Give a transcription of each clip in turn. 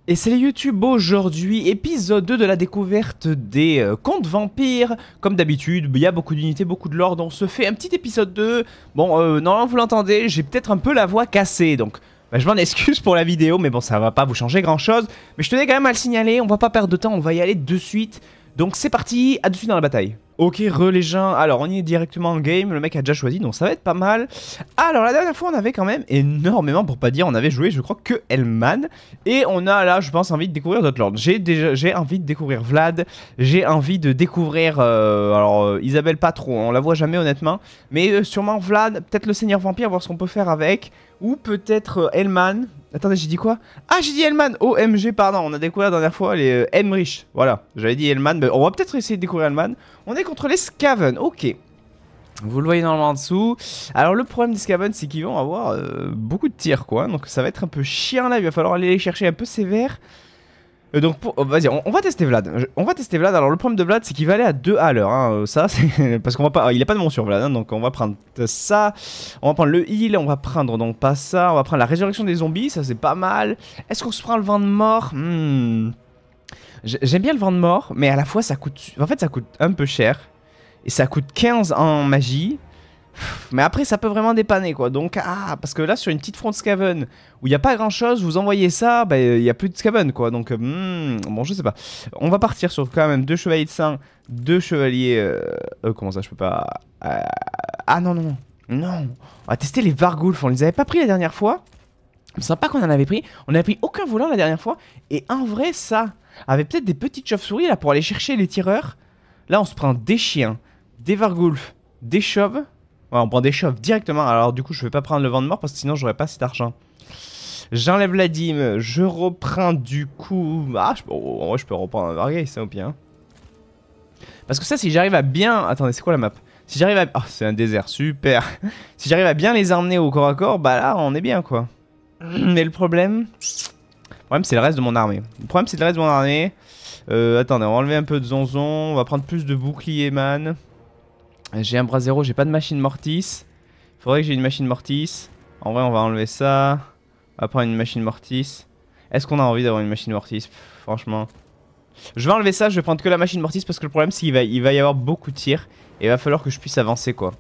Et salut YouTube, aujourd'hui épisode 2 de la découverte des contes vampires. Comme d'habitude, il y a beaucoup d'unités, beaucoup de lore, donc on se fait un petit épisode 2. Bon, normalement vous l'entendez, j'ai peut-être un peu la voix cassée, donc je m'en excuse pour la vidéo, mais bon ça va pas vous changer grand chose. Mais je tenais quand même à le signaler, on va pas perdre de temps, on va y aller de suite. Donc c'est parti, à de suite dans la bataille. Ok, les gens, alors on y est directement en game, le mec a déjà choisi, donc ça va être pas mal. Alors la dernière fois on avait quand même énormément, pour pas dire on avait joué je crois que Hellman. Et on a là je pense envie de découvrir d'autres lords. J'ai envie de découvrir Vlad, j'ai envie de découvrir, Isabelle pas trop, on la voit jamais honnêtement. Mais sûrement Vlad, peut-être le Seigneur Vampire, voir ce qu'on peut faire avec. Ou peut-être Hellman. Attendez, j'ai dit quoi? Ah, j'ai dit Hellman. OMG, pardon. On a découvert la dernière fois les Emmerich. Voilà, j'avais dit Hellman. Mais on va peut-être essayer de découvrir Hellman. On est contre les Skaven. Ok. Vous le voyez normalement en dessous. Alors, le problème des Skaven, c'est qu'ils vont avoir beaucoup de tirs, quoi. Donc, ça va être un peu chiant là. Il va falloir aller les chercher un peu sévère. Donc vas-y, on va tester Vlad. On va tester Vlad. Alors le problème de Vlad, c'est qu'il va aller à 2 à l'heure. Hein. Ça, c'est parce qu'on va pas. Il a pas de mon sur Vlad. Hein, donc on va prendre ça. On va prendre le heal. On va prendre donc pas ça. On va prendre la résurrection des zombies. Ça c'est pas mal. Est-ce qu'on se prend le vent de mort? J'aime bien le vent de mort, mais à la fois ça coûte. En fait, ça coûte un peu cher. Et ça coûte 15 en magie. Mais après ça peut vraiment dépanner quoi. Donc parce que là sur une petite front de Skaven où il n'y a pas grand chose, vous envoyez ça, bah il n'y a plus de Skaven quoi. Donc bon je sais pas. On va partir sur quand même 2 chevaliers de sang, 2 chevaliers... comment ça je peux pas... ah non non non. Non. On va tester les Vargulf, on les avait pas pris la dernière fois. C'est sympa qu'on en avait pris. On n'avait pris aucun volant la dernière fois. Et en vrai ça, avec peut-être des petites chauves-souris là pour aller chercher les tireurs. Là on se prend des chiens, des Vargulf, des chauves. Ouais, on prend des chauves directement. Alors du coup je vais pas prendre le vent de mort parce que sinon j'aurais pas assez d'argent. J'enlève la dîme. Je reprends du coup... Ah en vrai je peux reprendre un Vargeist ça au pire. Hein. Parce que ça si j'arrive à bien... Attendez c'est quoi la map? Si j'arrive à... Oh c'est un désert super. Si j'arrive à bien les emmener au corps à corps, bah là on est bien quoi. Mais le problème c'est le reste de mon armée. Le problème c'est le reste de mon armée. Attendez on va enlever un peu de zonzon. On va prendre plus de boucliers man. J'ai un bras zéro, j'ai pas de machine mortis. Faudrait que j'ai une machine mortis. En vrai, on va enlever ça. On va prendre une machine mortis. Est-ce qu'on a envie d'avoir une machine mortis? Franchement. Je vais enlever ça, je vais prendre que la machine mortis parce que le problème, c'est qu'il va y avoir beaucoup de tirs. Et il va falloir que je puisse avancer, quoi.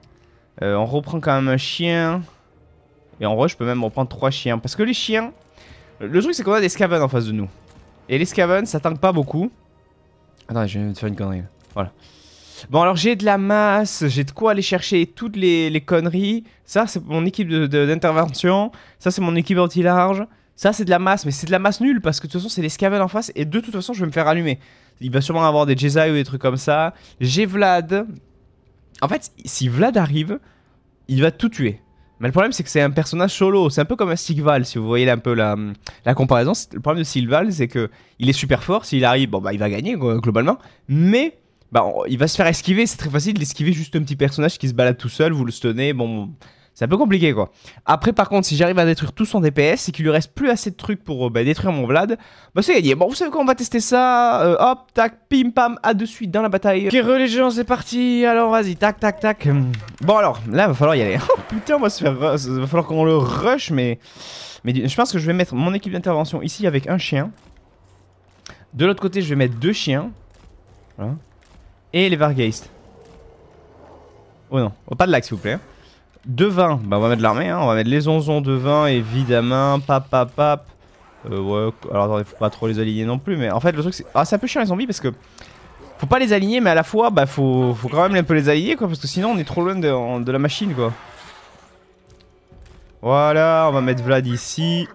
On reprend quand même un chien. Et en vrai, je peux même reprendre 3 chiens. Parce que les chiens... Le truc, c'est qu'on a des Skaven en face de nous. Et les Skaven, ça tank pas beaucoup. Attends, je vais te faire une connerie. Voilà. Bon alors j'ai de la masse, j'ai de quoi aller chercher toutes les conneries. Ça c'est mon équipe d'intervention. Ça c'est mon équipe anti-large. Ça c'est de la masse, mais c'est de la masse nulle parce que de toute façon c'est les Skaven en face. Et de toute façon je vais me faire allumer. Il va sûrement avoir des Jedi ou des trucs comme ça. J'ai Vlad. En fait si Vlad arrive, il va tout tuer. Mais le problème c'est que c'est un personnage solo. C'est un peu comme un Sigval si vous voyez un peu la comparaison. Le problème de Sigval c'est que il est super fort. S'il arrive, bon bah il va gagner globalement. Mais... bah, il va se faire esquiver, c'est très facile d'esquiver juste un petit personnage qui se balade tout seul, vous le stunnez, bon, c'est un peu compliqué quoi. Après par contre, si j'arrive à détruire tout son DPS et qu'il lui reste plus assez de trucs pour détruire mon Vlad, bah c'est gagné. Bon, vous savez quoi, on va tester ça, hop, tac, pim pam, à de suite dans la bataille. Ok, les gens, c'est parti, alors vas-y, tac, tac, tac. Bon alors, là, va falloir y aller. Oh putain, on va se faire, va falloir qu'on le rush, mais je pense que je vais mettre mon équipe d'intervention ici avec un chien. De l'autre côté, je vais mettre 2 chiens. Voilà. Et les Vargeist. Oh non, oh, pas de lag s'il vous plaît. Devant, bah on va mettre l'armée, hein. On va mettre les onzons devant évidemment. Pap pap pap. Ouais, alors attendez, faut pas trop les aligner non plus. Mais en fait le truc c'est... Ah c'est un peu chiant les zombies parce que... Faut pas les aligner mais à la fois bah faut quand même un peu les aligner quoi. Parce que sinon on est trop loin de la machine quoi. Voilà, on va mettre Vlad ici.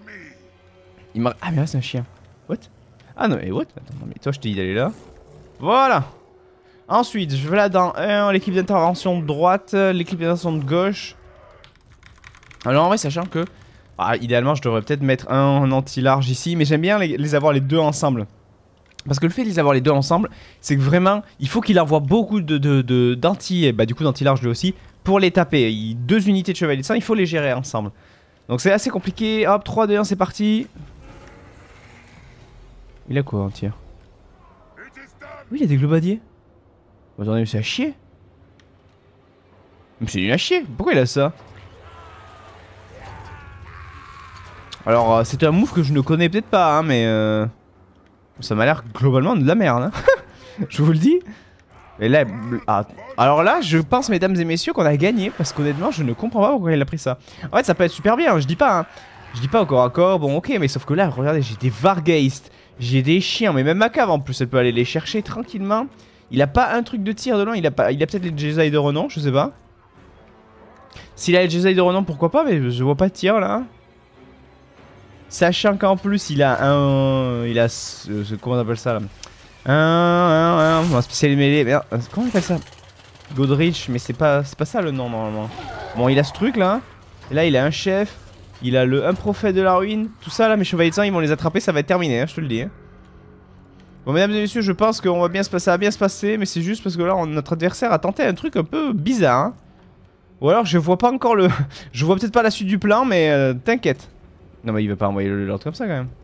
Ah mais là c'est un chien. What? Ah non mais what? Attends, non, mais toi je t'ai dit d'aller là. Voilà. Ensuite, je vais là dans l'équipe d'intervention de droite, l'équipe d'intervention de gauche. Alors en vrai, sachant que... idéalement, je devrais peut-être mettre un anti-large ici, mais j'aime bien les avoir les deux ensemble. Parce que le fait de les avoir les deux ensemble, c'est que vraiment, il faut qu'il envoie beaucoup d'anti... Bah du coup, d'anti-large lui aussi, pour les taper. 2 unités de chevalier de sang, il faut les gérer ensemble. Donc c'est assez compliqué. Hop, 3, 2, 1, c'est parti. Il a quoi, un tir? Oui, il a des globadiers. Attendez, mais c'est à chier. Mais c'est nul à chier. Pourquoi il a ça? Alors c'était un move que je ne connais peut-être pas hein, mais ça m'a l'air globalement de la merde hein. Je vous le dis. Et là, alors là je pense mesdames et messieurs qu'on a gagné. Parce qu'honnêtement je ne comprends pas pourquoi il a pris ça. En fait ça peut être super bien hein, je dis pas hein. Je dis pas au corps à corps, bon ok mais sauf que là regardez j'ai des Vargeist, j'ai des chiens, mais même ma cave en plus elle peut aller les chercher tranquillement. Il a pas un truc de tir de loin, il a peut-être les Jedi de renom, je sais pas. S'il a les Jedi de renom pourquoi pas mais je vois pas de tir là. Sachant qu'en plus il a un... Il a comment on appelle ça là un spécial mêlé, merde, comment on appelle ça? Godrich, mais c'est pas ça le nom normalement. Bon il a ce truc là, et là il a un chef. Il a un prophète de la ruine. Tout ça là, mes chevaliers de sang, ils vont les attraper, ça va être terminé, hein, je te le dis. Hein. Bon, mesdames et messieurs, je pense qu'on va bien se passer, ça va bien se passer, mais c'est juste parce que là, notre adversaire a tenté un truc un peu bizarre. Hein. Ou alors, je vois pas encore le... je vois peut-être pas la suite du plan, mais t'inquiète. Non, mais il va pas envoyer l'ordre comme ça quand même.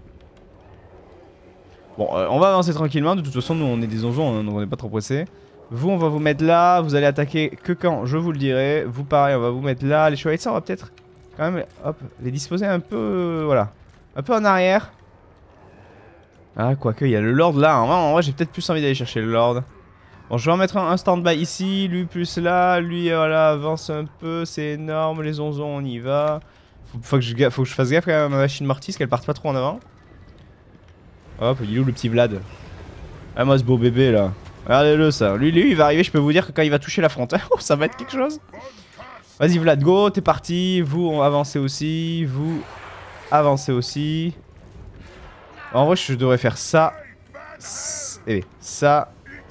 Bon, on va avancer tranquillement. De toute façon, nous, on est des onzons, hein, donc on est pas trop pressés. Vous, on va vous mettre là. Vous allez attaquer que quand je vous le dirai. Vous, pareil, on va vous mettre là. Les chevaliers de sang, on va peut-être... quand même, hop, les disposer un peu, voilà, un peu en arrière. Ah, quoique, il y a le Lord là. En vrai j'ai peut-être plus envie d'aller chercher le Lord. Bon, je vais en mettre un stand-by ici, lui plus là, lui, voilà, avance un peu, c'est énorme, les onzons, on y va. Faut que je fasse gaffe quand même à ma machine mortis, qu'elle parte pas trop en avant. Hop, il est où le petit Vlad? Ah, moi, ce beau bébé là. Regardez-le ça. Lui, il va arriver, je peux vous dire que quand il va toucher la fronte, oh, ça va être quelque chose. Vas-y Vlad, go, t'es parti. Vous, on avancez aussi. Vous, avancez aussi. En vrai, je devrais faire ça. Et ça.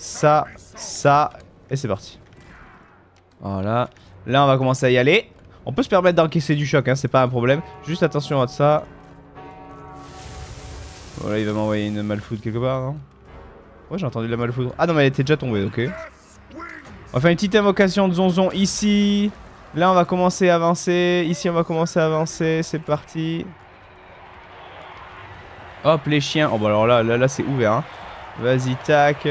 Et c'est parti. Voilà. Là, on va commencer à y aller. On peut se permettre d'encaisser du choc, hein, c'est pas un problème. Juste attention à ça. Voilà, il va m'envoyer une malfoudre quelque part, non? Ouais, j'ai entendu de la malfoudre. Ah non, mais elle était déjà tombée, ok. On va faire une petite invocation de zonzon ici. Là on va commencer à avancer, ici on va commencer à avancer, c'est parti. Hop les chiens, oh bah alors là c'est ouvert hein. Vas-y tac,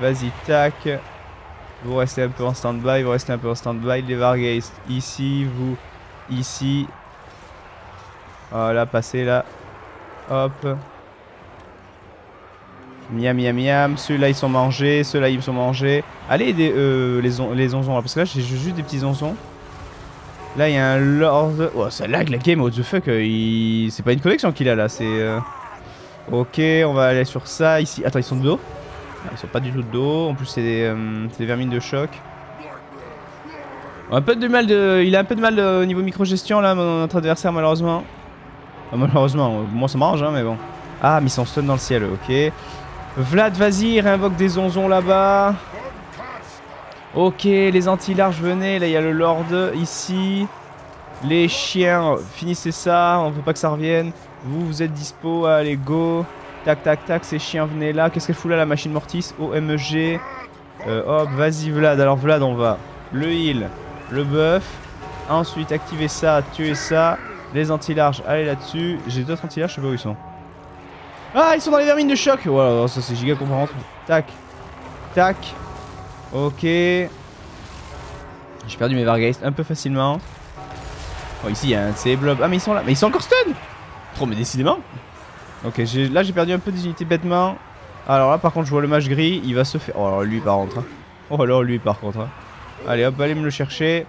vous restez un peu en stand-by, les Vargeist ici, vous ici. Voilà, passez là, hop. Miam miam miam, ceux-là ils sont mangés, ceux-là ils sont mangés. Allez les onzons là, parce que là j'ai juste des petits onzons. Là il y a un lord. Oh ça lag la game, what the fuck, c'est pas une collection qu'il a là, c'est... Ok, on va aller sur ça, ici. Attends, ils sont de dos? Ah, ils sont pas du tout de dos, en plus c'est des vermines de choc. Il a un peu de mal au niveau micro-gestion là, notre adversaire malheureusement. Malheureusement, moi ça mange hein, mais bon. Ah, mais ils sont stun dans le ciel, ok. Vlad, vas-y, réinvoque des onzons là-bas. Ok, les anti-larges, venez. Là, il y a le Lord ici. Les chiens, finissez ça. On veut pas que ça revienne. Vous êtes dispo. Allez, go. Tac, tac, tac. Ces chiens, venez là. Qu'est-ce qu'elle fout là, la machine mortis? OMG. Hop, vas-y, Vlad. Alors, Vlad, on va le heal, le buff. Ensuite, activer ça, tuer ça. Les anti-larges, allez là-dessus. J'ai d'autres anti-larges, je sais pas où ils sont. Ah, ils sont dans les vermines de choc. Voilà, ça c'est giga comprendre. Tac. Tac. Ok. J'ai perdu mes Vargeist un peu facilement. Oh, ici il y a un de ces blobs. Ah, mais ils sont là. Mais ils sont encore stun. Trop, mais décidément. Ok, là j'ai perdu un peu des unités bêtement. Alors là, par contre, je vois le mage gris. Il va se faire. Oh, alors lui par contre. Hein. Oh, alors lui par contre. Hein. Allez, hop, allez me le chercher.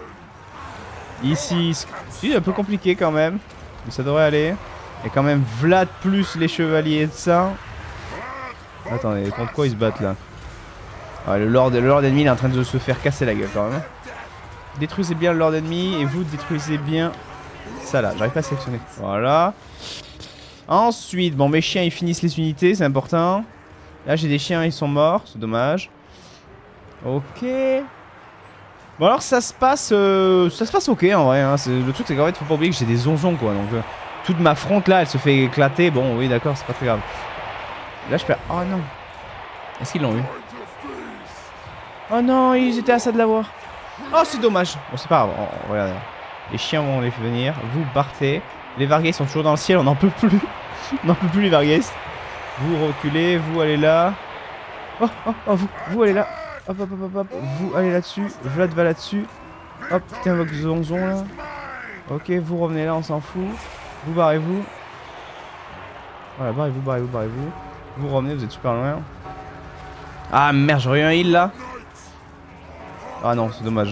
Ici, c'est un peu compliqué quand même. Mais ça devrait aller. Il y a quand même Vlad plus les chevaliers de sang. Attendez, contre quoi ils se battent là? Ah, le Lord ennemi il est en train de se faire casser la gueule quand même. Détruisez bien le Lord ennemi et vous détruisez bien ça là. J'arrive pas à sélectionner. Voilà. Ensuite, bon mes chiens ils finissent les unités, c'est important. Là j'ai des chiens, ils sont morts, c'est dommage. Ok. Bon alors ça se passe ok en vrai. Hein. Le truc c'est qu'en fait faut pas oublier que j'ai des onzons quoi. Donc toute ma fronte là elle se fait éclater. Bon oui d'accord c'est pas très grave. Là je perds. Oh non. Est-ce qu'ils l'ont eu? Oh non ils étaient à ça de l'avoir. Oh c'est dommage. Bon c'est pas grave. Oh, regardez. Les chiens vont les venir. Vous partez. Les Vargeist sont toujours dans le ciel. On n'en peut plus. On n'en peut plus les Vargeist. Vous reculez. Vous allez là. Oh oh oh vous allez là. Hop hop hop hop. Vous allez là-dessus. Vlad va là-dessus. Hop petit invoque zonzon là. Ok vous revenez là on s'en fout. Vous barrez-vous. Voilà, barrez-vous, barrez-vous, barrez-vous. Vous revenez, vous êtes super loin. Ah merde, j'aurais eu un heal là. Ah non, c'est dommage.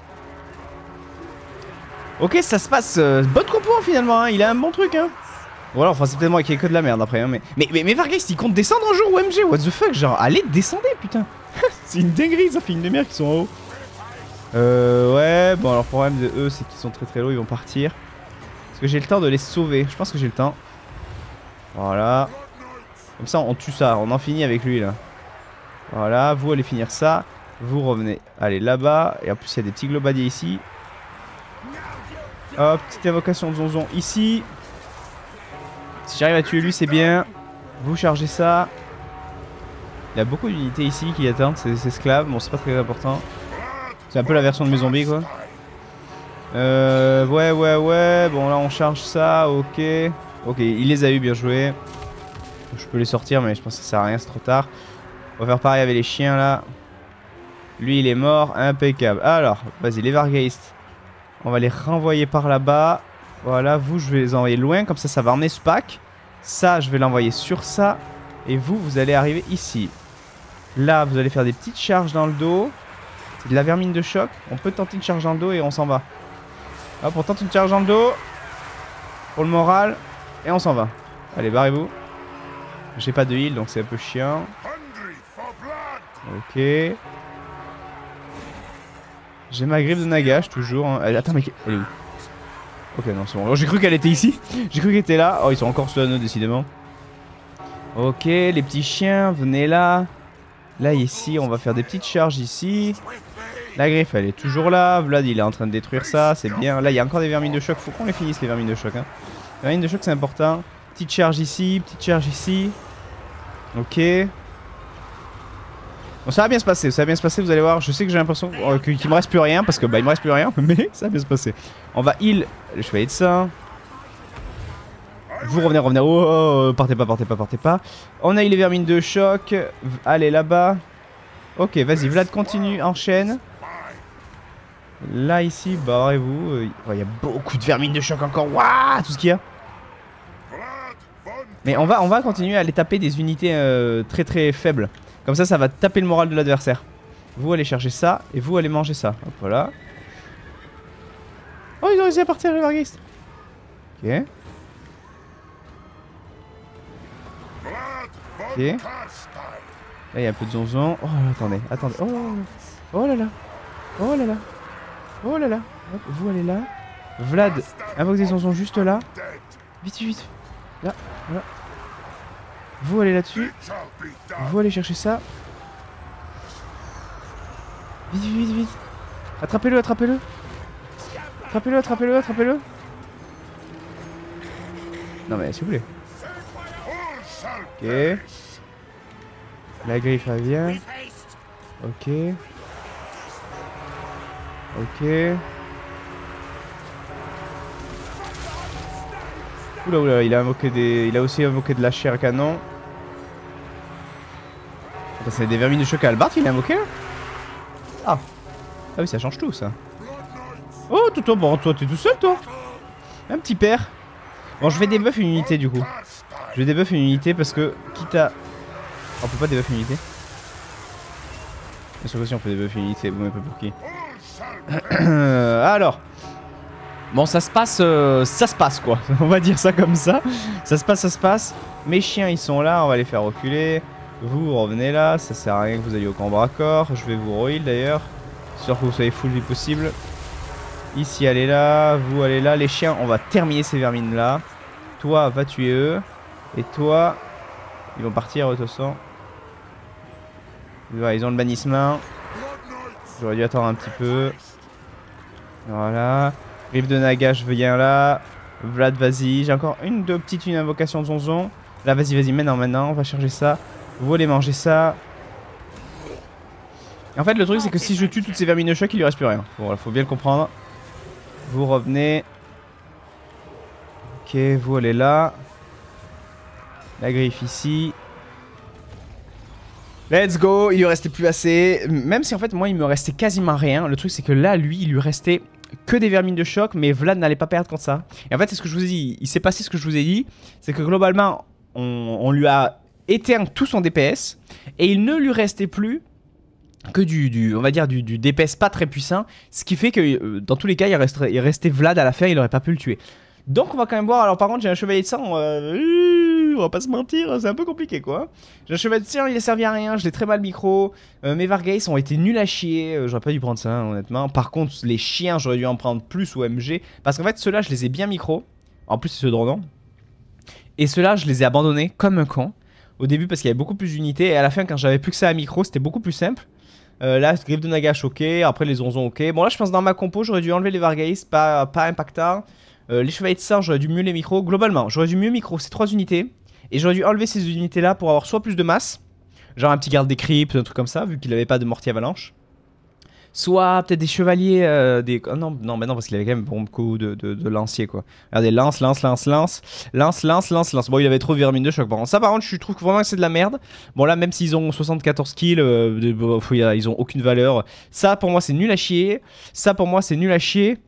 Ok, ça se passe. Bonne compo finalement, hein. Il a un bon truc, hein. Ou alors, enfin, c'est peut-être moi qui ai que de la merde après, hein. Mais Vargeist, il compte descendre un jour ou MG? What the fuck? Genre, allez, descendez, putain. C'est une dinguerie, ça fait une demi-heure qu'ils sont en haut. Ouais, bon, alors, le problème de eux, c'est qu'ils sont très très low, ils vont partir. Est-ce que j'ai le temps de les sauver? Je pense que j'ai le temps. Voilà. Comme ça, on tue ça, on en finit avec lui là. Voilà, vous allez finir ça. Vous revenez. Allez, là-bas. Et en plus, il y a des petits globadiers ici. Hop, petite invocation de Zonzon ici. Si j'arrive à tuer lui, c'est bien. Vous chargez ça. Il y a beaucoup d'unités ici qui attendent ces esclaves. Bon, c'est pas très important. C'est un peu la version de mes zombies, quoi. Ouais. Bon, là, on charge ça. Ok. Ok, il les a eu, bien joué. Je peux les sortir, mais je pense que ça sert à rien, c'est trop tard. On va faire pareil avec les chiens, là. Lui, il est mort. Impeccable. Alors, vas-y, les Vargeist. On va les renvoyer par là-bas. Voilà, vous, je vais les envoyer loin. Comme ça va emmener ce pack. Ça, je vais l'envoyer sur ça. Et vous, vous allez arriver ici. Là, vous allez faire des petites charges dans le dos. C'est de la vermine de choc. On peut tenter une charge dans le dos et on s'en va. Hop, on tente une charge dans le dos. Pour le moral. Et on s'en va. Allez, barrez-vous. J'ai pas de heal, donc c'est un peu chiant. Ok. J'ai ma griffe de Nagash, toujours. Hein. Attends, mais elle est où? Ok, non, c'est bon. Oh, j'ai cru qu'elle était ici. J'ai cru qu'elle était là. Oh, ils sont encore sous l'anneau, décidément. Ok, les petits chiens, venez là. Là, ici, on va faire des petites charges ici. La griffe, elle est toujours là. Vlad, il est en train de détruire ça. C'est bien. Là, il y a encore des vermines de choc. Faut qu'on les finisse, les vermines de choc. Hein. Les vermines de choc, c'est important. Petite charge ici, petite charge ici. Ok. Bon, ça va bien se passer, vous allez voir. Je sais que j'ai l'impression qu'il me reste plus rien parce que bah il me reste plus rien, mais ça va bien se passer. On va heal le chevalier de saint. Vous revenez. Oh, partez pas. On a eu les vermines de choc. Allez là-bas. Ok, vas-y, Vlad continue, enchaîne. Là ici, barrez-vous. Il y a beaucoup de vermines de choc encore. Waouh, tout ce qu'il y a. Mais on va continuer à aller taper des unités très très faibles. Comme ça va taper le moral de l'adversaire. Vous allez chercher ça et vous allez manger ça. Hop, voilà. Oh, ils ont réussi à partir les Vargeist. Ok. Ok. Là, il y a un peu de zonzon. Oh, attendez. Oh là là. Hop, vous allez là. Vlad, invoque des zonzons juste là. Vite. Là, voilà. Vous allez là-dessus. Vous allez chercher ça. Vite. Attrapez-le. Non mais s'il vous plaît. Ok. La griffe elle vient. Ok. Oula, il a aussi invoqué de la chair à canon. Attends, c'est des vermines de choc à Albart qu'il a invoqué là? Ah oui, ça change tout ça. Oh, bon, toi t'es tout seul toi. Un petit père. Bon, je vais debuff une unité du coup. Je vais debuff une unité parce que quitte à... On peut pas debuff une unité. Bien sûr que si on peut debuff une unité, vous m'avez pas pour qui. Alors. Bon, ça se passe quoi. On va dire ça comme ça. Ça se passe. Mes chiens ils sont là, on va les faire reculer. Vous revenez là, ça sert à rien que vous ayez au combat à corps. Je vais vous re-heal d'ailleurs. Sûr que vous soyez full vie possible. Ici, allez là, vous allez là. Les chiens, on va terminer ces vermines là. Toi, va tuer eux. Et toi, ils vont partir de toute façon. Voilà, ils ont le bannissement. J'aurais dû attendre un petit peu. Voilà. Griffe de Nagash, viens là. Vlad, vas-y. J'ai encore une invocation de zonzon. Là, vas-y, maintenant, on va charger ça. Vous allez manger ça. En fait, le truc, c'est que si je tue toutes ces vermines de choc, il lui reste plus rien. Bon, voilà, faut bien le comprendre. Vous revenez. Ok, vous allez là. La griffe ici. Let's go, il lui restait plus assez. Même si en fait, moi, il me restait quasiment rien. Le truc, c'est que là, lui, il lui restait que des vermines de choc, mais Vlad n'allait pas perdre contre ça. Et en fait, c'est ce que je vous ai dit. Il s'est passé ce que je vous ai dit. C'est que globalement, on lui a éteint tout son DPS et il ne lui restait plus que on va dire du DPS pas très puissant, ce qui fait que dans tous les cas il restait Vlad à la fin, il aurait pas pu le tuer. Donc on va quand même voir. Alors par contre j'ai un chevalier de sang, on va pas se mentir, c'est un peu compliqué quoi. J'ai un chevalier de sang, il a servi à rien, je l'ai très mal micro. Mes Vargheiss ont été nuls à chier, j'aurais pas dû prendre ça honnêtement. Par contre les chiens j'aurais dû en prendre plus ou MG, parce qu'en fait ceux-là je les ai bien micro. En plus c'est ceux de Ronan. Et ceux-là je les ai abandonnés comme un con. Au début parce qu'il y avait beaucoup plus d'unités, et à la fin quand j'avais plus que ça à micro c'était beaucoup plus simple. Là, griffe de Nagash, ok. Après, les onzons, ok. Bon, là, je pense dans ma compo, j'aurais dû enlever les Vargheiss, pas impactants. Les chevaliers de sang, j'aurais dû mieux les micro. Globalement, j'aurais dû mieux micro ces 3 unités. Et j'aurais dû enlever ces unités-là pour avoir soit plus de masse, genre un petit garde des cryptes, un truc comme ça, vu qu'il avait pas de mortier avalanche. Soit peut-être des chevaliers, oh non, mais non, parce qu'il avait quand même beaucoup de lanciers, quoi. Regardez, lance. Bon, il avait trop de vermine de choc. Bon, ça, par contre, je trouve vraiment que c'est de la merde. Bon, là, même s'ils ont 74 kills, ils ont aucune valeur. Ça, pour moi, c'est nul à chier. Ça, pour moi, c'est nul à chier.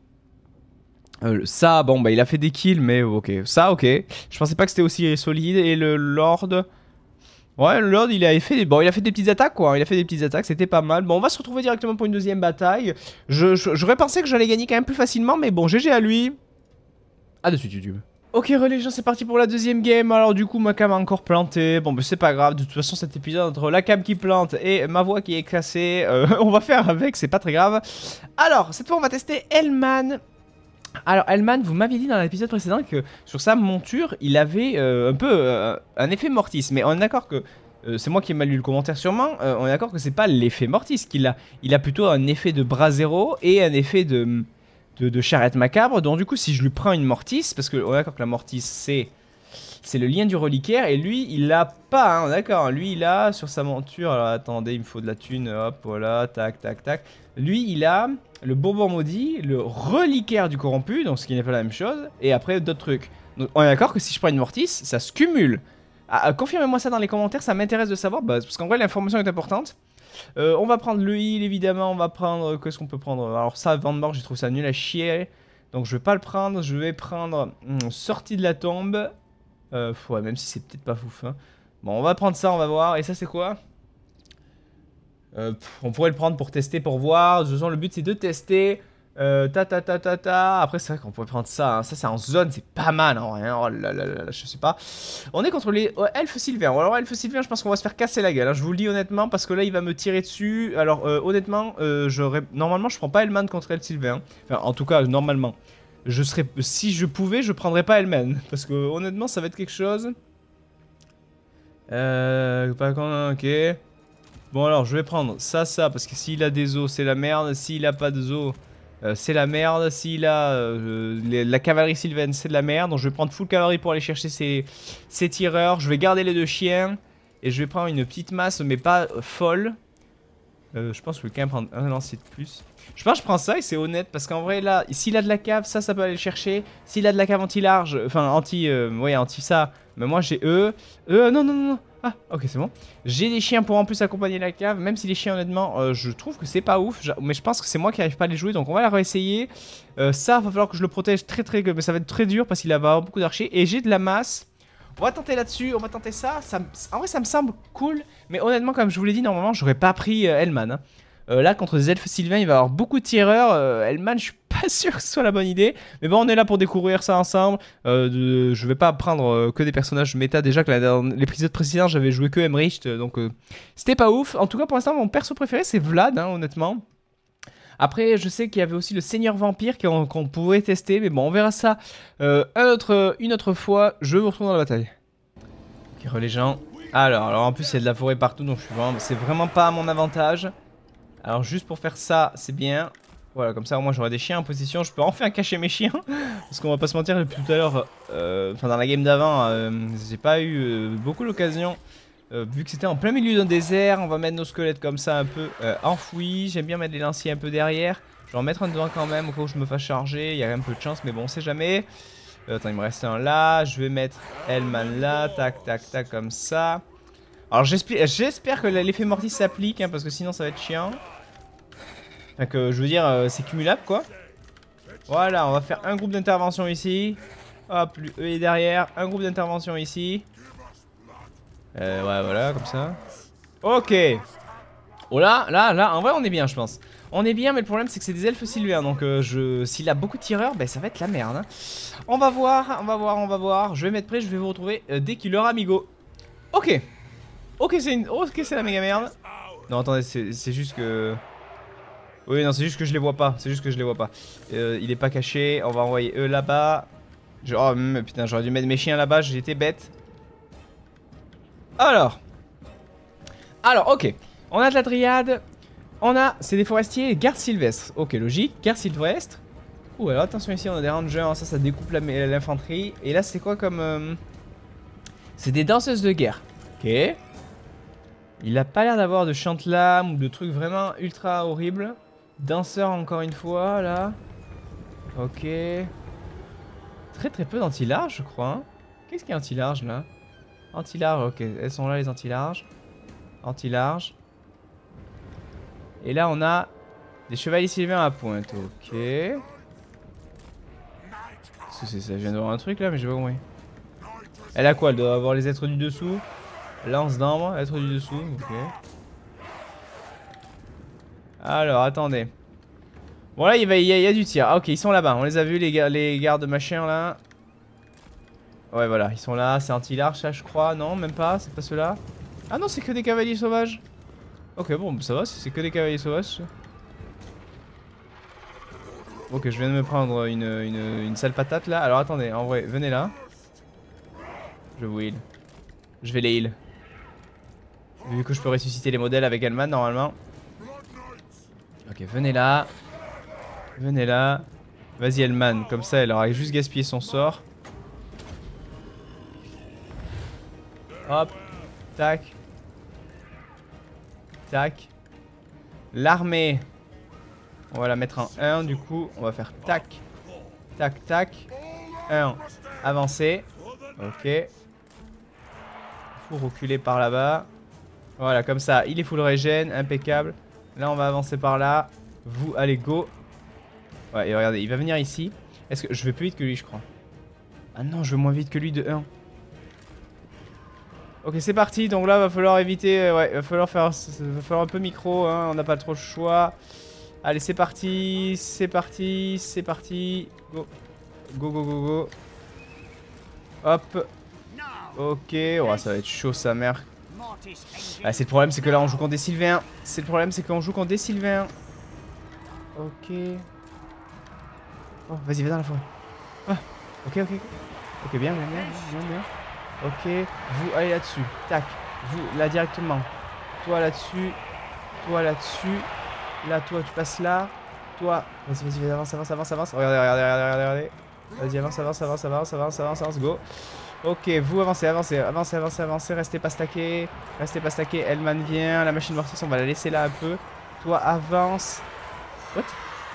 Ça, bon, bah, il a fait des kills, mais ok. Ça, ok. Je pensais pas que c'était aussi solide. Et le Lord... Ouais, le Lord il a fait des petites attaques quoi, il a fait des petites attaques, c'était pas mal. Bon, on va se retrouver directement pour une deuxième bataille. J'aurais pensé que j'allais gagner quand même plus facilement, mais bon, GG à lui. À de suite YouTube. Ok les gens, c'est parti pour la deuxième game. Alors du coup ma cam a encore planté. Bon bah c'est pas grave, de toute façon cet épisode entre la cam qui plante et ma voix qui est cassée, on va faire avec, c'est pas très grave. Alors cette fois on va tester Hellman. Alors Hellman, vous m'aviez dit dans l'épisode précédent que sur sa monture, il avait un peu un effet Mortis. Mais on est d'accord que, c'est moi qui ai mal lu le commentaire sûrement, on est d'accord que c'est pas l'effet Mortis qu'il a. Il a plutôt un effet de bras zéro et un effet de charrette macabre. Donc du coup si je lui prends une Mortis, parce que on est d'accord que la Mortis c'est le lien du reliquaire. Et lui il l'a pas, hein, d'accord. Lui il a sur sa monture, alors attendez il me faut de la thune, hop voilà, tac. Lui il a... le Bourbon maudit, le reliquaire du corrompu, donc ce qui n'est pas la même chose, et après d'autres trucs. Donc on est d'accord que si je prends une Mortis, ça se cumule. Confirmez-moi ça dans les commentaires, ça m'intéresse de savoir, parce qu'en vrai l'information est importante. On va prendre le heal évidemment, on va prendre, qu'est-ce qu'on peut prendre? Alors ça, Vent de mort, j'ai trouvé ça nul à chier, donc je vais pas le prendre, je vais prendre sortie de la tombe. Ouais, même si c'est peut-être pas fouf. Hein. Bon, on va prendre ça, on va voir, et ça c'est quoi? On pourrait le prendre pour tester, pour voir. De toute façon, le but c'est de tester. Après, c'est vrai qu'on pourrait prendre ça. Hein. Ça, c'est en zone, c'est pas mal. Hein. Oh là là là, je sais pas. On est contre les elfes sylvains. Alors, elfes sylvains, je pense qu'on va se faire casser la gueule. Hein. Je vous le dis honnêtement, parce que là, il va me tirer dessus. Alors, honnêtement, normalement, je prends pas Hellman contre elfes sylvains. Enfin, en tout cas, normalement. Si je pouvais, je prendrais pas Hellman. Parce que, honnêtement, ça va être quelque chose. Ok. Bon alors je vais prendre ça, parce que s'il a des os c'est la merde, s'il a pas de os c'est la merde, s'il a la cavalerie sylvaine c'est de la merde, donc je vais prendre full cavalerie pour aller chercher ces tireurs, je vais garder les 2 chiens, et je vais prendre une petite masse mais pas folle. Je pense que je vais quand même prendre un lancier de plus. Je pense que je prends ça et c'est honnête, parce qu'en vrai là, s'il a de la cave, ça peut aller le chercher. S'il a de la cave anti-large, enfin anti ça, mais moi j'ai non. Ah, ok, c'est bon. J'ai des chiens pour en plus accompagner la cave, même si les chiens, honnêtement, je trouve que c'est pas ouf. Mais je pense que c'est moi qui n'arrive pas à les jouer, donc on va la réessayer. Ça, va falloir que je le protège mais ça va être très dur parce qu'il va avoir beaucoup d'archers. Et j'ai de la masse. On va tenter là-dessus, on va tenter ça. En vrai, ça me semble cool. Mais honnêtement, comme je vous l'ai dit, normalement, j'aurais pas pris Hellman. Hein. Là, contre des elfes sylvains, il va y avoir beaucoup de tireurs. Hellman, je suis pas sûr que ce soit la bonne idée. Mais bon, on est là pour découvrir ça ensemble. Je vais pas prendre que des personnages méta. Déjà que l'épisode précédent, j'avais joué que Emmerich. Donc, c'était pas ouf. En tout cas, pour l'instant, mon perso préféré, c'est Vlad, hein, honnêtement. Après, je sais qu'il y avait aussi le Seigneur Vampire qu'on pourrait tester. Mais bon, on verra ça une autre fois. Je vous retrouve dans la bataille. Ok, les gens. Alors en plus, il y a de la forêt partout. Donc, c'est vraiment pas à mon avantage. Alors juste pour faire ça, c'est bien. Voilà, comme ça au moins j'aurai des chiens en position. Je peux enfin cacher mes chiens. Parce qu'on va pas se mentir, depuis tout à l'heure, enfin dans la game d'avant, j'ai pas eu beaucoup l'occasion. Vu que c'était en plein milieu d'un désert, on va mettre nos squelettes comme ça un peu enfouis. J'aime bien mettre les lanciers un peu derrière. Je vais en mettre un devant quand même au cas où je me fasse charger. Il y a un peu de chance, mais bon, on sait jamais. Attends, il me reste un là. Je vais mettre Hellman là. Tac, comme ça. Alors j'espère que l'effet Mortis s'applique, hein, parce que sinon ça va être chiant. Enfin que je veux dire, c'est cumulable quoi. Voilà, on va faire un groupe d'intervention ici. Hop, lui est derrière, un groupe d'intervention ici. Ouais, voilà, comme ça. Ok. Oh là, en vrai, on est bien, je pense. On est bien, mais le problème, c'est que c'est des elfes sylvains. Donc, s'il a beaucoup de tireurs, ben, ça va être la merde. Hein. On va voir, on va voir, on va voir. Je vais mettre prêt, je vais vous retrouver dès qu'il aura amigo. Ok. Ok, c'est la méga merde. Non, attendez, c'est juste que... Oui, non, c'est juste que je les vois pas. C'est juste que je les vois pas. Il est pas caché. On va envoyer eux là-bas. Oh, putain, j'aurais dû mettre mes chiens là-bas. J'ai été bête. Alors, ok. On a de la dryade. On a, c'est des forestiers, garde sylvestre. Ok, logique. Garde sylvestre. Ouh, alors attention ici, on a des rangers. Ça découpe l'infanterie. Et là, c'est quoi comme... C'est des danseuses de guerre. Ok. Il a pas l'air d'avoir de chante-lame ou de trucs vraiment ultra horribles. Danseur encore une fois, là. Ok. Très peu d'anti-large, je crois. Hein. Qu'est-ce qu'il y a anti-large, là? Anti-large, ok. Elles sont là, les anti-larges. Anti-large. Et là, on a des chevaliers sylvains à pointe. Ok. Qu'est-ce que c'est ça? Je viens de voir un truc, là, mais j'ai pas compris. Elle a quoi? Elle doit avoir les êtres du dessous. Lance d'ambre, être du dessous, ok. Alors, attendez. Bon là, il y a du tir. Ah ok, ils sont là-bas, on les a vus, les gardes machin là. Ouais voilà, ils sont là, c'est anti-large ça je crois. Non, même pas, c'est pas ceux-là. Ah non, c'est que des cavaliers sauvages. Ok, bon, ça va, c'est que des cavaliers sauvages. Ok, je viens de me prendre une sale patate là. Alors attendez, en vrai, venez là. Je vous heal. Je vais les heal. Vu que je peux ressusciter les modèles avec Elman normalement. Ok, venez là. Venez là. Vas-y Elman, comme ça elle aura juste gaspillé son sort. Hop. Tac. Tac. L'armée. On va la mettre en 1 du coup. On va faire tac. Tac tac. 1. Avancer. Ok. Faut reculer par là-bas. Voilà, comme ça, il est full régène, impeccable. Là, on va avancer par là. Vous, allez, go. Ouais, et regardez, il va venir ici. Est-ce que je vais plus vite que lui, je crois? Ah non, je vais moins vite que lui de 1. Ok, c'est parti. Donc là, va falloir éviter. Ouais, va falloir faire. Va falloir un peu micro. Hein, on n'a pas trop le choix. Allez, c'est parti. C'est parti. C'est parti. Go. Go, go, go, go. Hop. Ok. Oh, ça va être chaud, sa mère. Ah, c'est le problème, c'est que là on joue contre des sylvains. C'est le problème, c'est qu'on joue contre des sylvains. Ok. Oh, vas-y, va dans la forêt. Ah, ok. Ok, bien. Ok, vous allez là-dessus. Tac. Vous là directement. Toi là-dessus. Toi là-dessus. Là, toi, tu passes là. Toi. Vas-y, avance. Regardez. Vas-y, avance. Go. Ok, vous avancez, restez pas stacké. Elman vient, la machine mortis, on va la laisser là un peu. Toi, avance. What?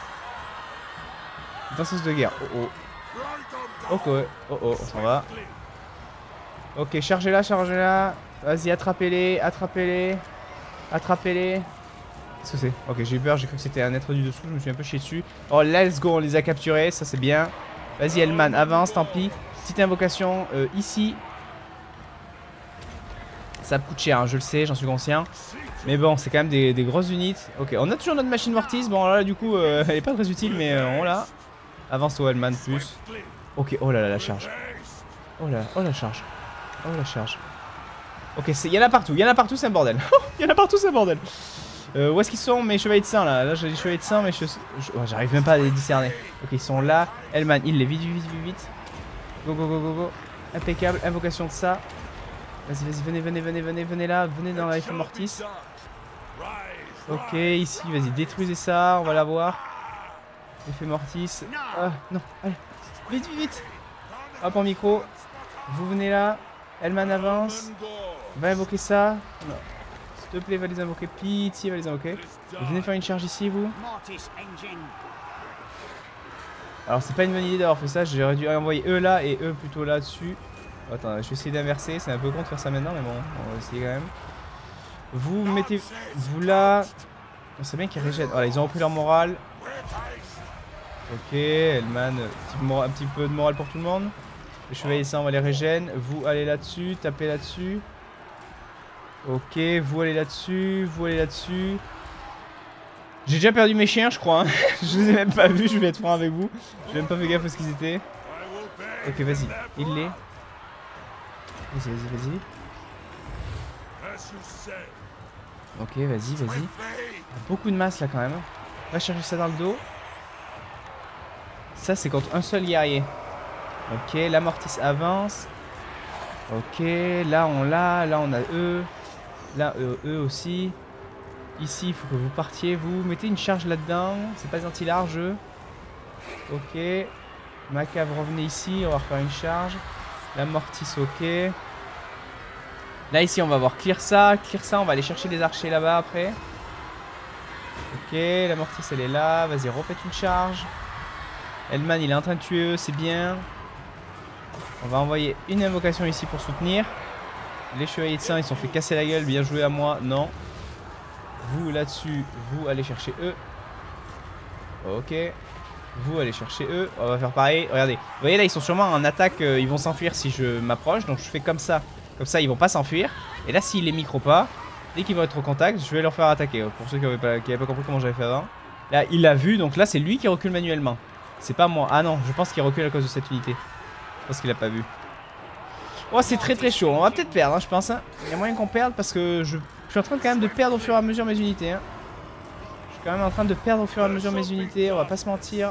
Danseuse de guerre, Ok, on s'en va. Ok, chargez-la. Vas-y, attrapez-les. Qu'est-ce que c'est? Ok, j'ai eu peur, j'ai cru que c'était un être du dessous, je me suis un peu chié dessus. Oh, let's go, on les a capturés, ça c'est bien. Vas-y, Elman, avance, tant pis. Petite invocation ici. Ça me coûte cher, hein, je le sais, j'en suis conscient. Mais bon, c'est quand même des grosses unités. Ok, on a toujours notre machine mortis. Bon, là, du coup, elle est pas très utile, mais on l'a. Avance-toi, Elman, plus. Ok, oh là là, la charge. Oh la charge. Ok, il y en a partout, c'est un bordel. Où est-ce qu'ils sont mes chevaliers de sang là? Là j'ai des chevaliers de sang mais j'arrive même pas à les discerner. Ok, ils sont là. Elman, il les vite. Go. Impeccable, invocation de ça. Vas-y, venez là, venez dans la mortis. Ok, ici, vas-y, détruisez ça, on va l'avoir. Effet mortis. Ah, non, allez, vite. Hop, en micro. Vous venez là. Elman avance. Va invoquer ça. Non. S'il te plaît, va les invoquer. Pitié, va les invoquer. Venez faire une charge ici, vous. Alors, c'est pas une bonne idée d'avoir fait ça. J'aurais dû envoyer eux là et eux plutôt là-dessus. Attends, je vais essayer d'inverser. C'est un peu con de faire ça maintenant, mais bon, on va essayer quand même. Vous mettez. Vous là. On sait bien qu'ils régènent. Voilà, ils ont repris leur morale. Ok, Elman, un petit peu de morale pour tout le monde. Les chevaliers ça, on va les régène. Vous allez là-dessus, tapez là-dessus. Ok, vous allez là-dessus, vous allez là-dessus. J'ai déjà perdu mes chiens, je crois. Hein. Je les ai même pas vus, je vais être franc avec vous. J'ai même pas fait gaffe à ce qu'ils étaient. Ok, vas-y, il l'est. Vas-y, vas-y, vas-y. Ok, vas-y, vas-y. Beaucoup de masse là quand même. Va chercher ça dans le dos. Ça, c'est contre un seul guerrier. Ok, la Mortis avance. Ok, là on l'a, là on a eux. Là, eux aussi. Ici, il faut que vous partiez. Vous mettez une charge là-dedans. C'est pas anti-large. Ok. Macabre, revenez ici. On va refaire une charge. La Mortis, ok. Là, ici, on va voir clear ça. Clear ça, on va aller chercher des archers là-bas après. Ok, la Mortis, elle est là. Vas-y, refaites une charge. Elman, il est en train de tuer eux, c'est bien. On va envoyer une invocation ici pour soutenir. Les chevaliers de sang, ils se sont fait casser la gueule. Bien joué à moi. Non. Vous, là-dessus, vous allez chercher eux. Ok. Vous allez chercher eux. On va faire pareil. Regardez. Vous voyez là, ils sont sûrement en attaque. Ils vont s'enfuir si je m'approche. Donc je fais comme ça. Comme ça, ils vont pas s'enfuir. Et là, s'ils les micro pas, dès qu'ils vont être au contact, je vais leur faire attaquer. Pour ceux qui n'avaient pas compris comment j'avais fait avant. Là, il l'a vu. Donc là, c'est lui qui recule manuellement. C'est pas moi. Ah non, je pense qu'il recule à cause de cette unité. Je pense qu'il a pas vu. Oh, c'est très très chaud. On va peut-être perdre, hein, je pense. Hein. Il y a moyen qu'on perde parce que je suis en train quand même de perdre au fur et à mesure mes unités. Hein. Je suis quand même en train de perdre au fur et à mesure mes unités. On va pas se mentir.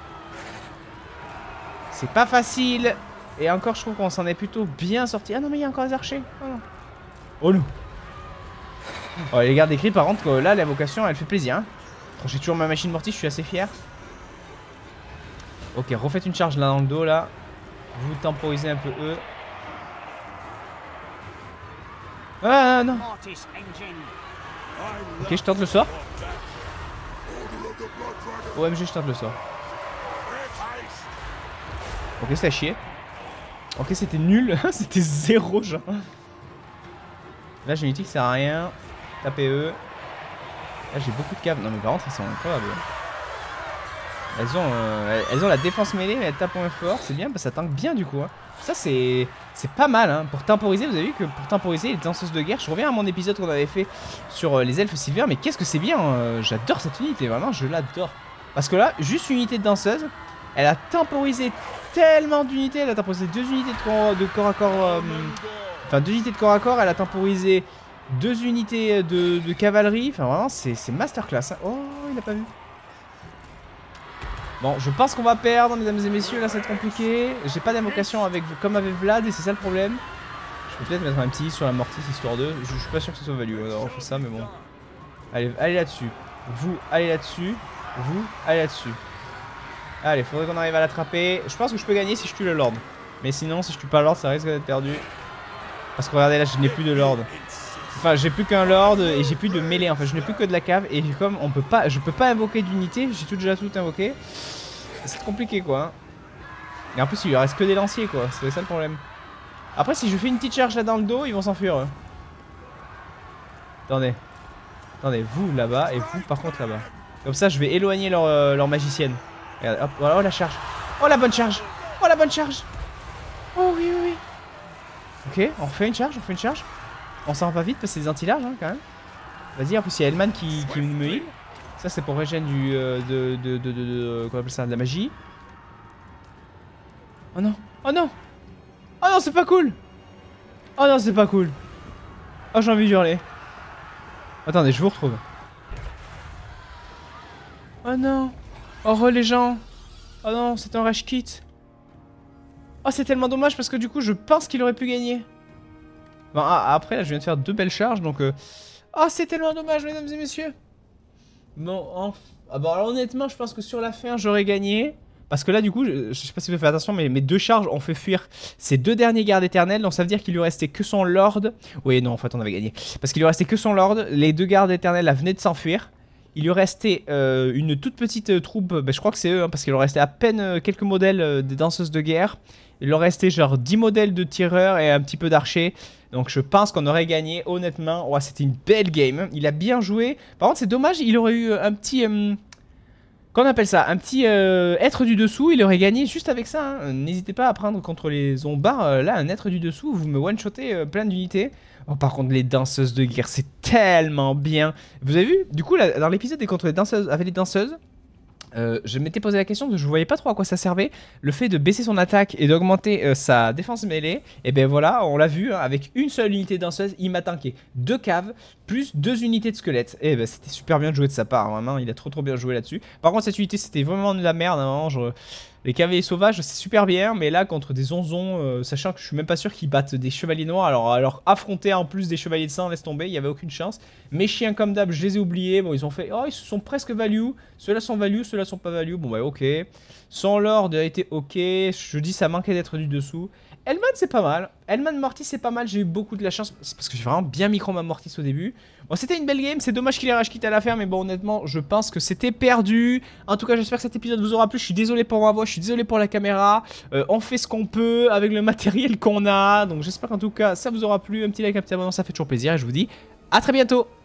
C'est pas facile. Et encore, je trouve qu'on s'en est plutôt bien sorti. Ah non, mais il y a encore des archers. Oh non. Oh non. Oh, les gardes écrits, par contre, là, l'invocation, elle fait plaisir. Hein. J'ai toujours ma machine mortive, je suis assez fier. Ok, refaites une charge là dans le dos, là. Vous temporisez un peu eux. Ah non. Ok, je tente le sort. OMG, je tente le sort. Ok, c'est à chier. Ok, c'était nul. C'était 0 genre. Là, j'ai une unité qui sert à rien. Tapez eux. Là, j'ai beaucoup de caves. Non, mais par contre, ils sont incroyables. Elles ont la défense mêlée, mais elles tapent moins fort. C'est bien parce que ça tank bien du coup. Hein. Ça, c'est pas mal. Hein. Pour temporiser, vous avez vu que pour temporiser les danseuses de guerre, je reviens à mon épisode qu'on avait fait sur les elfes sylvains. Mais qu'est-ce que c'est bien. J'adore cette unité. Vraiment, je l'adore. Parce que là, juste une unité de danseuse, elle a temporisé tellement d'unités. Elle a temporisé 2 unités de corps à corps. Enfin, 2 unités de corps à corps. Elle a temporisé 2 unités de cavalerie. Enfin, vraiment, c'est masterclass. Hein. Oh, il a pas vu. Bon, je pense qu'on va perdre, mesdames et messieurs. Là, ça va être compliqué. J'ai pas d'invocation comme avec Vlad et c'est ça le problème. Je peux peut-être mettre un petit sur la Mortis histoire de. Je suis pas sûr que ce soit value. On fait ça, mais bon. Allez là-dessus. Vous, allez là-dessus. Vous, allez là-dessus. Allez, faudrait qu'on arrive à l'attraper. Je pense que je peux gagner si je tue le Lord. Mais sinon, si je tue pas le Lord, ça risque d'être perdu. Parce que regardez, là, je n'ai plus de Lord. Enfin, j'ai plus qu'un Lord et j'ai plus de mêlée. Enfin, je n'ai plus que de la cave. Et comme on peut pas, je peux pas invoquer d'unité, j'ai déjà tout invoqué. C'est compliqué, quoi. Hein. Et en plus, il lui reste que des lanciers, quoi. C'est ça le problème. Après, si je fais une petite charge là dans le dos, ils vont s'enfuir. Eux. Attendez. Attendez, vous là-bas et vous, par contre, là-bas. Comme ça, je vais éloigner leur magicienne. Regardez, hop, voilà, oh la charge. Oh la bonne charge. Oh la bonne charge. Oh oui, oui, oui. Ok, on refait une charge, on fait une charge. On s'en rend pas vite parce que c'est des anti-larges hein, quand même. Vas-y, en plus il y a Elman qui me heal. Ça c'est pour régène du qu'on appelle ça, de la magie. Oh non, oh non. Oh non, c'est pas cool. Oh non, c'est pas cool. Oh, j'ai envie d'hurler. Attendez, je vous retrouve. Oh non. Oh les gens. Oh non, c'est un rage kit. Oh, c'est tellement dommage parce que du coup, je pense qu'il aurait pu gagner. Bon, après, là, je viens de faire 2 belles charges, donc... Oh, c'est tellement dommage, mesdames et messieurs. Bon, bon, alors honnêtement, je pense que sur la fin, j'aurais gagné. Parce que là, du coup, je sais pas si vous faites attention, mais mes 2 charges ont fait fuir ces 2 derniers gardes éternels. Donc ça veut dire qu'il lui restait que son Lord. Oui, non, en fait, on avait gagné. Parce qu'il lui restait que son Lord. Les 2 gardes éternels, là, venaient de s'enfuir. Il lui restait une toute petite troupe, je crois que c'est eux, hein, parce qu'il leur restait à peine quelques modèles des danseuses de guerre. Il leur restait genre 10 modèles de tireurs et un petit peu d'archers. Donc je pense qu'on aurait gagné, honnêtement. Ouais, c'était une belle game. Il a bien joué. Par contre, c'est dommage, il aurait eu un petit... qu'on appelle ça? Un petit être du dessous. Il aurait gagné juste avec ça. Hein. N'hésitez pas à prendre contre les zombards. Là, un être du dessous, vous me one-shotez plein d'unités. Oh, par contre, les danseuses de guerre, c'est tellement bien. Vous avez vu? Du coup, là, dans l'épisode des contre les danseuses, avec les danseuses, je m'étais posé la question, je voyais pas trop à quoi ça servait. Le fait de baisser son attaque et d'augmenter sa défense mêlée, et ben voilà, on l'a vu, hein, avec une seule unité danseuse, il m'a tanké 2 caves, plus 2 unités de squelettes. Et ben c'était super bien joué de sa part, vraiment, il a trop bien joué là-dessus. Par contre, cette unité, c'était vraiment de la merde, hein, les cavaliers sauvages, c'est super bien, mais là, contre des onzons, sachant que je suis même pas sûr qu'ils battent des chevaliers noirs, alors affronter en plus des chevaliers de sang, laisse tomber, il y avait aucune chance. Mes chiens, comme d'hab, je les ai oubliés. Bon, ils ont fait, oh, ils sont presque value. Ceux-là sont value, ceux-là sont pas value. Bon, bah, ok. Son lord a été ok. Je dis, ça manquait d'être du dessous. Elman, c'est pas mal. Elman Mortis, c'est pas mal. J'ai eu beaucoup de la chance. C'est parce que j'ai vraiment bien micro ma Mortis au début. Bon, c'était une belle game. C'est dommage qu'il ait rage quitté à la faire. Mais bon, honnêtement, je pense que c'était perdu. En tout cas, j'espère que cet épisode vous aura plu. Je suis désolé pour ma voix. Je suis désolé pour la caméra. On fait ce qu'on peut avec le matériel qu'on a. Donc, j'espère qu'en tout cas, ça vous aura plu. Un petit like, un petit abonnement, ça fait toujours plaisir. Et je vous dis à très bientôt.